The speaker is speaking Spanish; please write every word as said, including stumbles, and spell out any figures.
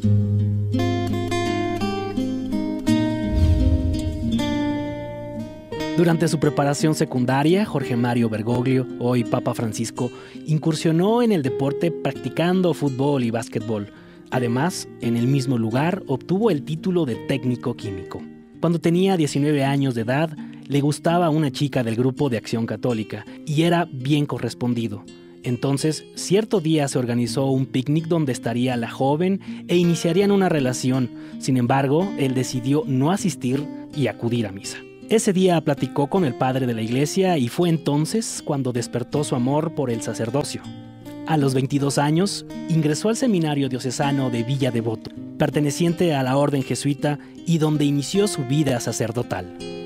Durante su preparación secundaria, Jorge Mario Bergoglio, hoy Papa Francisco, incursionó en el deporte practicando fútbol y básquetbol. Además, en el mismo lugar obtuvo el título de técnico químico. Cuando tenía diecinueve años de edad, le gustaba una chica del grupo de Acción Católica y era bien correspondido. Entonces, cierto día se organizó un picnic donde estaría la joven e iniciarían una relación. Sin embargo, él decidió no asistir y acudir a misa. Ese día platicó con el padre de la iglesia y fue entonces cuando despertó su amor por el sacerdocio. A los veintidós años, ingresó al seminario diocesano de Villa Devoto, perteneciente a la orden jesuita y donde inició su vida sacerdotal.